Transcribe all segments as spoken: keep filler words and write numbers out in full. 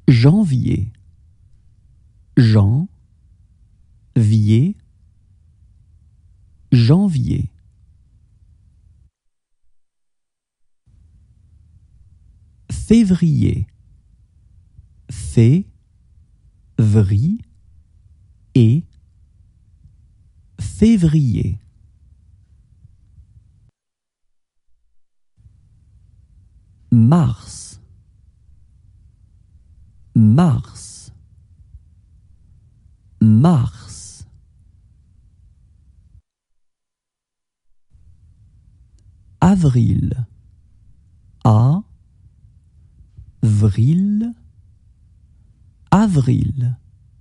Janvier, Jean, vier, janvier. Février, fé, vri, et, février. Mars, mars, mars. Avril, a, vril, avril.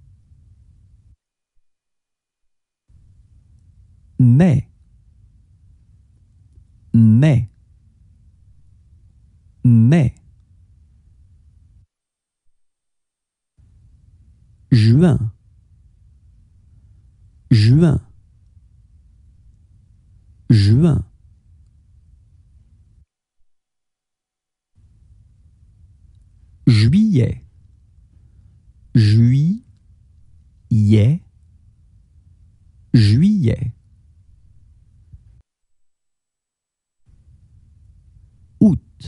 Mai, mai, mai. Juin, juin, juin. Juillet, juillet, juillet. Août,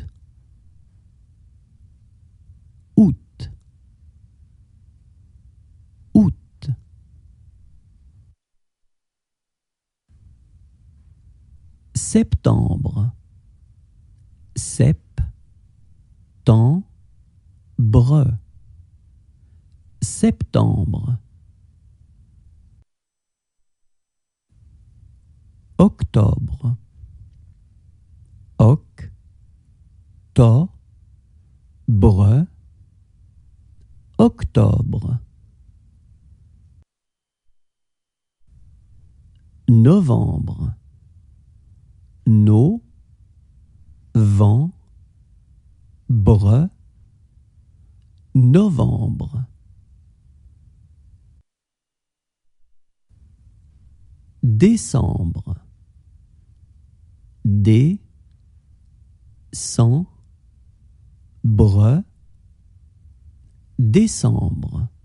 août, août. Septembre, sep, temps, bre, septembre. Octobre, oc, to, bre, octobre. Novembre, no, vent, bre, novembre. Décembre, dé, cent, bre, décembre.